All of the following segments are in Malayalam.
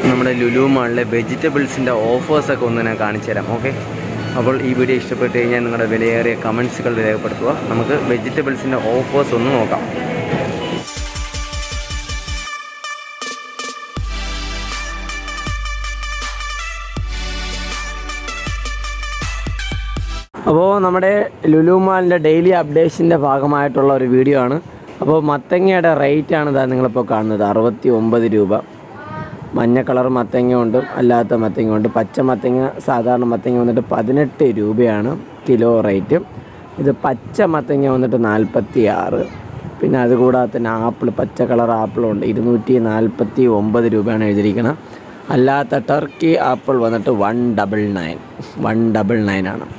നമ്മുടെ ലുലു മാളിലെ വെജിറ്റബിൾസിൻ്റെ ഓഫേഴ്സൊക്കെ ഒന്ന് ഞാൻ കാണിച്ചു തരാം. ഓക്കെ, അപ്പോൾ ഈ വീഡിയോ ഇഷ്ടപ്പെട്ട് കഴിഞ്ഞാൽ നിങ്ങളുടെ വിലയേറിയ കമൻസുകൾ രേഖപ്പെടുത്തുക. നമുക്ക് വെജിറ്റബിൾസിൻ്റെ ഓഫേഴ്സ് ഒന്ന് നോക്കാം. അപ്പോൾ നമ്മുടെ ലുലു മാളിൻ്റെ ഡെയിലി അപ്ഡേഷൻ്റെ ഭാഗമായിട്ടുള്ള ഒരു വീഡിയോ ആണ്. അപ്പോൾ മത്തങ്ങയുടെ റേറ്റാണ് ഇതാ നിങ്ങളിപ്പോൾ കാണുന്നത്, 69 രൂപ. മഞ്ഞ കളർ മത്തങ്ങ ഉണ്ട്, അല്ലാത്ത മത്തങ്ങ ഉണ്ട്. പച്ച മത്തങ്ങ, സാധാരണ മത്തങ്ങ വന്നിട്ട് 18 രൂപയാണ് കിലോ റേറ്റ്. ഇത് പച്ച മത്തങ്ങ വന്നിട്ട് 46. പിന്നെ അതുകൂടാതെ തന്നെ ആപ്പിൾ, പച്ച കളർ ആപ്പിളുണ്ട്, 249 രൂപയാണ് എഴുതിയിരിക്കുന്നത്. അല്ലാത്ത ടർക്കി ആപ്പിൾ വന്നിട്ട് 199 ആണ്.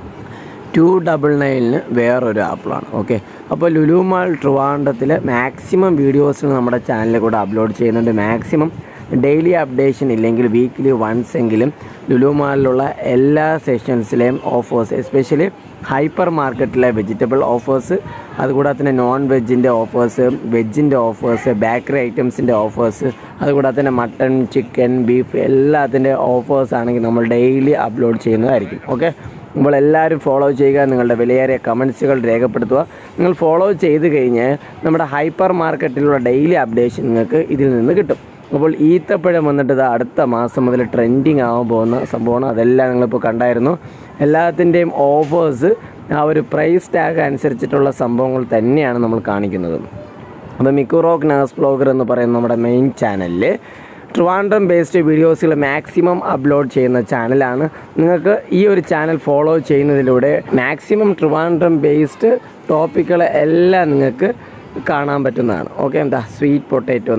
299 വേറൊരു ആപ്പിളാണ്. ഓക്കെ, അപ്പോൾ ലുലു മാൾ ട്രിവാൻഡ്രത്തിൽ മാക്സിമം വീഡിയോസ് നമ്മുടെ ചാനലിൽ കൂടെ അപ്ലോഡ് ചെയ്യുന്നുണ്ട്. മാക്സിമം ഡെയിലി അപ്ഡേഷൻ ഇല്ലെങ്കിൽ വീക്ക്ലി വൺസ് എങ്കിലും ലുലു മാളിലുള്ള എല്ലാ സെഷൻസിലെയും ഓഫേഴ്സ്, എസ്പെഷ്യലി ഹൈപ്പർ മാർക്കറ്റിലെ വെജിറ്റബിൾ ഓഫേഴ്സ്, അതുകൂടാതെ തന്നെ നോൺ വെജിൻ്റെ ഓഫേഴ്സ്, വെജിൻ്റെ ഓഫേഴ്സ്, ബേക്കറി ഐറ്റംസിൻ്റെ ഓഫേഴ്സ്, അതുകൂടാതെ തന്നെ മട്ടൺ, ചിക്കൻ, ബീഫ് എല്ലാത്തിൻ്റെ ഓഫേഴ്സ് ആണെങ്കിൽ നമ്മൾ ഡെയിലി അപ്ലോഡ് ചെയ്യുന്നതായിരിക്കും. ഓക്കെ, നമ്മൾ എല്ലാവരും ഫോളോ ചെയ്യുക, നിങ്ങളുടെ വിലയേറിയ കമൻസുകൾ രേഖപ്പെടുത്തുക. നിങ്ങൾ ഫോളോ ചെയ്ത് കഴിഞ്ഞ് നമ്മുടെ ഹൈപ്പർ മാർക്കറ്റിലുള്ള ഡെയിലി അപ്ഡേഷൻ നിങ്ങൾക്ക് ഇതിൽ നിന്ന് കിട്ടും. അപ്പോൾ ഈത്തപ്പഴം വന്നിട്ട് ഇത് അടുത്ത മാസം മുതൽ ട്രെൻഡിങ് ആവാൻ പോകുന്ന സംഭവമാണ്. അതെല്ലാം നിങ്ങളിപ്പോൾ കണ്ടായിരുന്നു. എല്ലാത്തിൻ്റെയും ഓഫേഴ്സ് ആ ഒരു പ്രൈസ് ടാഗ് അനുസരിച്ചിട്ടുള്ള സംഭവങ്ങൾ തന്നെയാണ് നമ്മൾ കാണിക്കുന്നത്. അപ്പോൾ മിക്കു റോക്ക് നഴ്സ് ബ്ലോഗർ എന്ന് പറയുന്ന നമ്മുടെ മെയിൻ ചാനലിൽ ട്രിവാൻഡ്രം ബേസ്ഡ് വീഡിയോസുകൾ മാക്സിമം അപ്ലോഡ് ചെയ്യുന്ന ചാനലാണ്. നിങ്ങൾക്ക് ഈ ഒരു ചാനൽ ഫോളോ ചെയ്യുന്നതിലൂടെ മാക്സിമം ട്രിവാൻഡ്രം ബേസ്ഡ് ടോപ്പിക്കുകൾ എല്ലാം നിങ്ങൾക്ക് കാണാൻ പറ്റുന്നതാണ്. ഓക്കെ, എന്താ സ്വീറ്റ് പൊട്ടാറ്റോ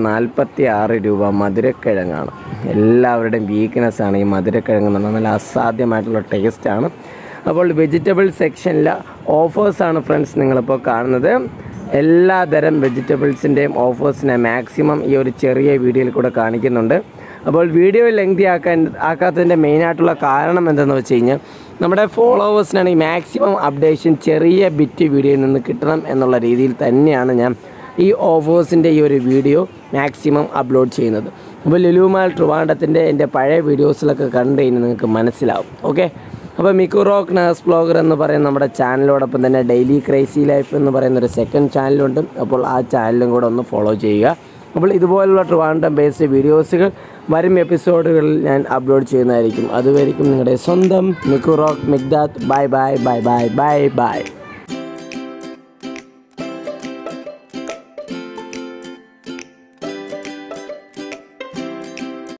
46 രൂപ. മധുരക്കിഴങ്ങാണ്, എല്ലാവരുടെയും വീക്ക്നെസ്സാണ് ഈ മധുരക്കിഴങ്ങ് എന്ന് പറഞ്ഞാൽ. നല്ല അസാധ്യമായിട്ടുള്ള ടേസ്റ്റാണ്. അപ്പോൾ വെജിറ്റബിൾ സെക്ഷനിലെ ഓഫേഴ്സാണ് ഫ്രണ്ട്സ് നിങ്ങളിപ്പോൾ കാണുന്നത്. എല്ലാ തരം വെജിറ്റബിൾസിൻ്റെയും ഓഫേഴ്സിനെ മാക്സിമം ഈ ഒരു ചെറിയ വീഡിയോയിൽ കൂടെ കാണിക്കുന്നുണ്ട്. അപ്പോൾ വീഡിയോ ലെങ്തി ആക്കാത്തതിൻ്റെ മെയിനായിട്ടുള്ള കാരണം എന്തെന്ന് വെച്ച് കഴിഞ്ഞാൽ നമ്മുടെ ഫോളോവേഴ്സിനാണെങ്കിൽ മാക്സിമം അപ്ഡേഷൻ ചെറിയ ബിറ്റ് വീഡിയോയിൽ നിന്ന് കിട്ടണം എന്നുള്ള രീതിയിൽ തന്നെയാണ് ഞാൻ ഈ ഓഫേഴ്സിൻ്റെ ഈ ഒരു വീഡിയോ മാക്സിമം അപ്ലോഡ് ചെയ്യുന്നത്. അപ്പോൾ ലുലു മാൾ ട്രിവാൻഡ്രത്തിൻ്റെ എൻ്റെ പഴയ വീഡിയോസിലൊക്കെ കണ്ടു കഴിഞ്ഞാൽ നിങ്ങൾക്ക് മനസ്സിലാവും. ഓക്കെ, അപ്പോൾ മിക്കു റോക്ക് നഴ്സ് ബ്ലോഗർ എന്ന് പറയുന്ന നമ്മുടെ ചാനലോടൊപ്പം തന്നെ ഡെയിലി ക്രൈസി ലൈഫ് എന്ന് പറയുന്നൊരു സെക്കൻഡ് ചാനലുണ്ട്. അപ്പോൾ ആ ചാനലും കൂടെ ഒന്ന് ഫോളോ ചെയ്യുക. അപ്പോൾ ഇതുപോലുള്ള ട്രിവാൻഡ്രം ബേസ്ഡ് വീഡിയോസുകൾ വരും എപ്പിസോഡുകളിൽ ഞാൻ അപ്ലോഡ് ചെയ്യുന്നതായിരിക്കും. അതുവരെയും നിങ്ങളുടെ സ്വന്തം Mikku Rock Migdad. Bye bye bye bye bye by.